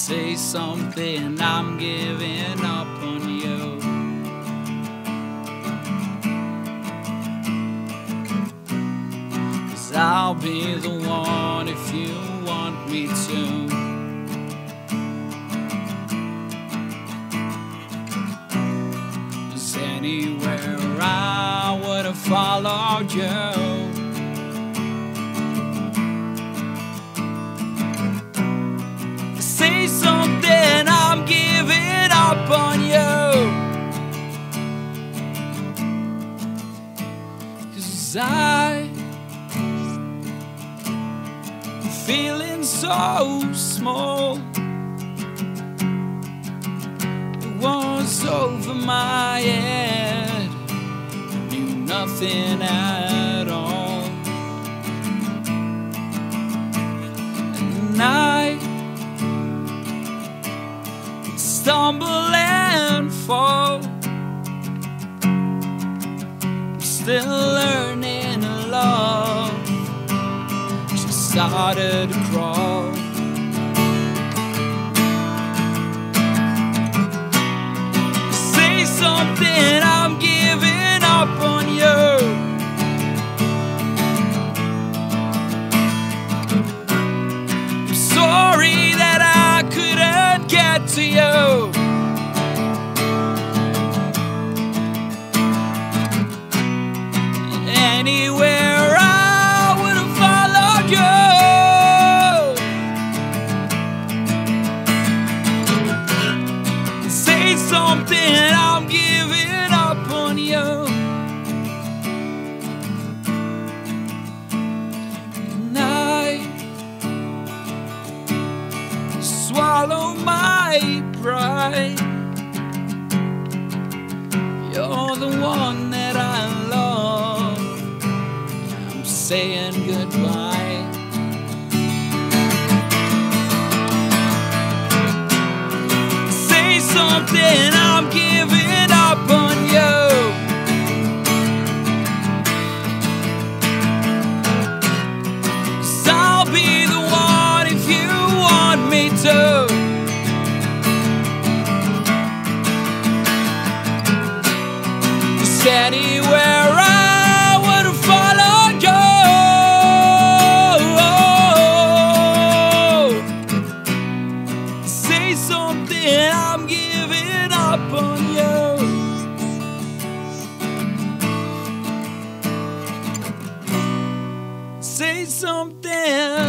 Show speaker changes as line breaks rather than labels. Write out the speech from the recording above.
Say something, I'm giving up on you. 'Cause I'll be the one if you want me to. 'Cause anywhere I would have followed you. Say something, I'm giving up on you. 'Cause I'm feeling so small. It was over my head, knew nothing at all. And I stumble and fall. I'm still learning to love. Just started to crawl. Say something, I'm giving up on you. I'm sorry that I couldn't get to you. Anywhere I would have followed you. Say something, I'm giving up on you. And I swallow my pride. You're the one that I love. I'm saying goodbye. Say something, I'm giving up on you. 'Cause I'll be the one if you want me to. Anywhere I would have followed you. Say something, I'm giving up on you. Say something.